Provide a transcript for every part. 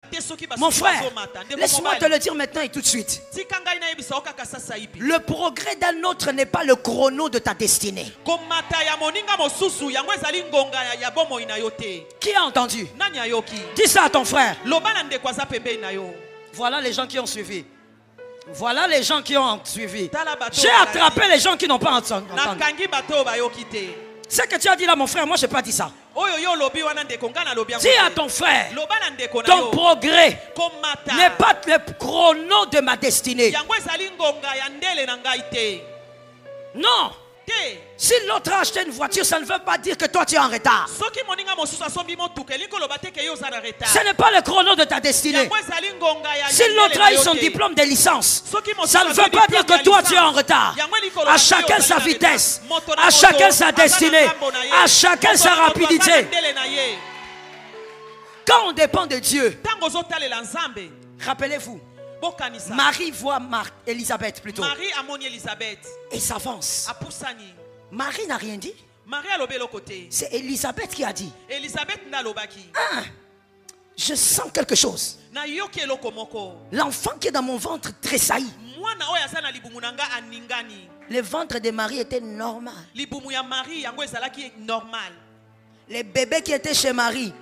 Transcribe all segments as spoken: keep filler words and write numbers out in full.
Mon frère, laisse-moi te le dire maintenant et tout de suite. Le progrès d'un autre n'est pas le chrono de ta destinée. Qui a entendu? Dis ça à ton frère. Voilà les gens qui ont suivi. Voilà les gens qui ont suivi. J'ai attrapé les gens qui n'ont pas entendu. Ce que tu as dit là, mon frère, moi je n'ai pas dit ça. Dis à ton frère, ton progrès n'est pas le chrono de ma destinée. Non. Si l'autre a acheté une voiture, ça ne veut pas dire que toi tu es en retard. Ce n'est pas le chrono de ta destinée. Si l'autre a eu son diplôme de licence, ça ne veut pas dire que toi tu es en retard. À chacun sa vitesse, à chacun sa destinée, à chacun sa rapidité. Quand on dépend de Dieu, rappelez-vous, Marie voit Marthe, Elisabeth plutôt. Marie a moni Elisabeth. Et s'avance. Marie n'a rien dit. C'est Elisabeth qui a dit. Ah, je sens quelque chose. L'enfant qui est dans mon ventre tressaillit. Le ventre de Marie était normal. Les bébés qui étaient chez Marie,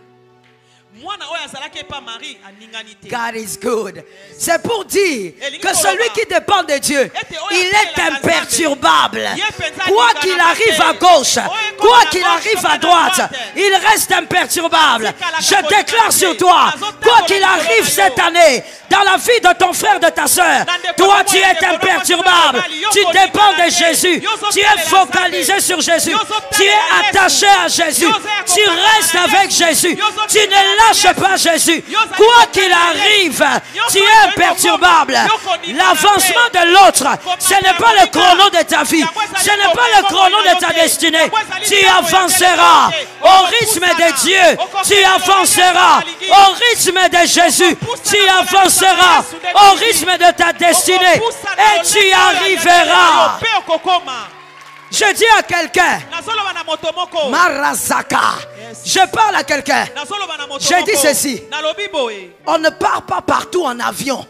God is good. C'est pour dire que celui qui dépend de Dieu, il est imperturbable. Quoi qu'il arrive à gauche, quoi qu'il arrive à droite, il reste imperturbable. Je déclare sur toi, quoi qu'il arrive cette année, dans la vie de ton frère, de ta soeur, toi tu es imperturbable. Tu dépends de Jésus. Tu es focalisé sur Jésus. Tu es attaché à Jésus. Tu restes avec Jésus. Tu ne lâches pas Jésus. Quoi qu'il arrive, tu es imperturbable. L'avancement de l'autre, ce n'est pas le chrono de ta vie. Ce n'est pas le chrono de ta destinée. Tu avanceras au rythme de Dieu. Tu avanceras au rythme de Jésus. Tu avanceras au rythme de ta destinée et tu y arriveras. Je dis à quelqu'un, Marazaka, je parle à quelqu'un, je dis ceci, on ne part pas partout en avion.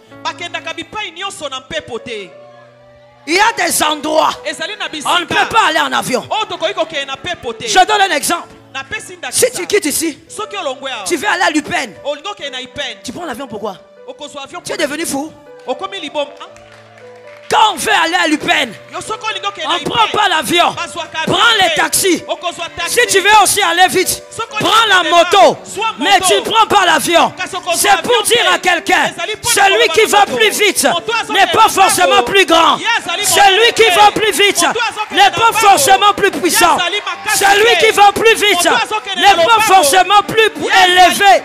Il y a des endroits, on ne peut pas aller en avion. Je donne un exemple. Si tu quittes ici, tu veux aller à l'Upen, tu prends l'avion pourquoi? Tu es devenu fou. Quand on veut aller à l'Upen, on ne prend pas l'avion, prends les taxis. Si tu veux aussi aller vite, prends la moto, mais tu ne prends pas l'avion. C'est pour dire à quelqu'un, celui qui va plus vite n'est pas forcément plus grand. Celui qui va plus vite n'est pas forcément plus puissant. Celui qui va plus vite n'est pas forcément plus élevé.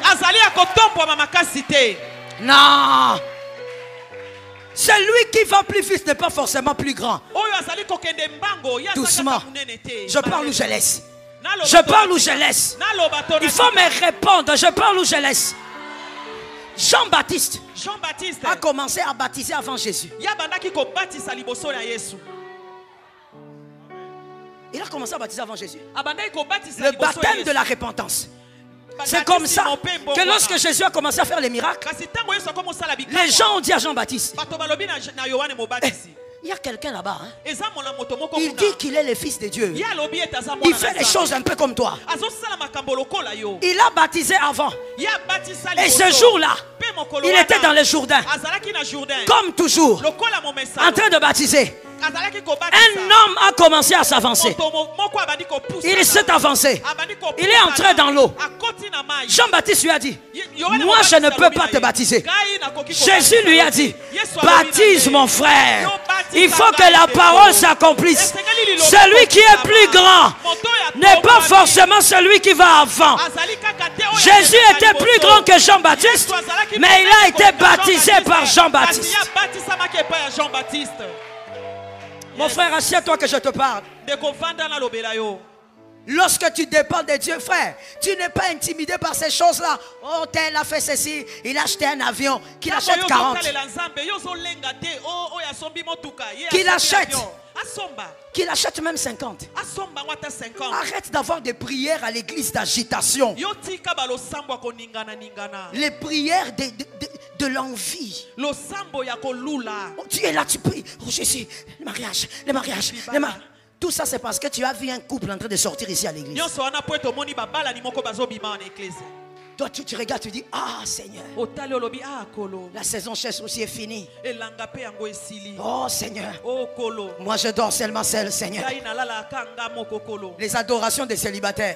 Non. Celui qui va plus vite n'est pas forcément plus grand. Doucement. Je parle ou je laisse. Je parle ou je laisse. Il faut me répondre. Je parle ou je laisse. Jean-Baptiste a commencé à baptiser avant Jésus. Il a commencé à baptiser avant Jésus. Le baptême de la repentance. C'est comme ça que lorsque Jésus a commencé à faire les miracles, les gens ont dit à Jean-Baptiste, eh, il y a quelqu'un là-bas, hein? Il dit qu'il est le fils de Dieu. Il fait les choses un peu comme toi. Il a baptisé avant. Et ce jour-là, il était dans le Jourdain, comme toujours, en train de baptiser. Un homme a commencé à s'avancer. Il s'est avancé. Il est entré dans l'eau. Jean-Baptiste lui a dit, moi je ne peux pas te baptiser. Jésus lui a dit, baptise mon frère. Il faut que la parole s'accomplisse. Celui qui est plus grand n'est pas forcément celui qui va avant. Jésus était plus grand que Jean-Baptiste, mais il a été baptisé par Jean-Baptiste. Mon frère, assieds-toi que je te parle. Lorsque tu dépends de Dieu, frère, tu n'es pas intimidé par ces choses-là. Oh, tel a fait ceci, il a acheté un avion, qu'il achète quarante. Qu'il achète. Qu'il achète même cinquante. Arrête d'avoir des prières à l'église d'agitation. Les prières de, de, de, de l'envie. Tu es là, tu pries. Oh Jésus, le mariage, le mariage, le mariage. Tout ça, c'est parce que tu as vu un couple en train de sortir ici à l'église. Toi, tu, tu regardes, tu dis, ah Seigneur, la saison chasse aussi est finie. Oh Seigneur, moi je dors seulement seul, Seigneur. Les adorations des célibataires.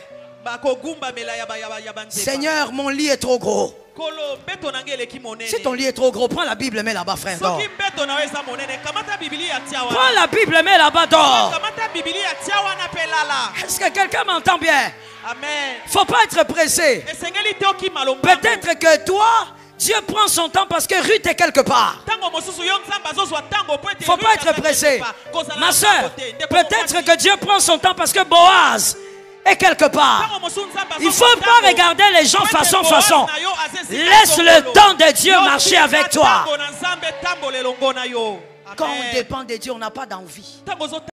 Seigneur, mon lit est trop gros. Si ton lit est trop gros, prends la Bible, mets là-bas, frère. Dors. Prends la Bible, mets là-bas, dors. Est-ce que quelqu'un m'entend bien? Amen. Faut pas être pressé. Peut-être que toi, Dieu prend son temps parce que Ruth est quelque part. Faut pas être pressé. Ma soeur, peut-être que Dieu prend son temps parce que Boaz est quelque part. Il faut pas regarder les gens façon façon. Laisse le temps de Dieu marcher avec toi. Quand on dépend de Dieu, on n'a pas d'envie.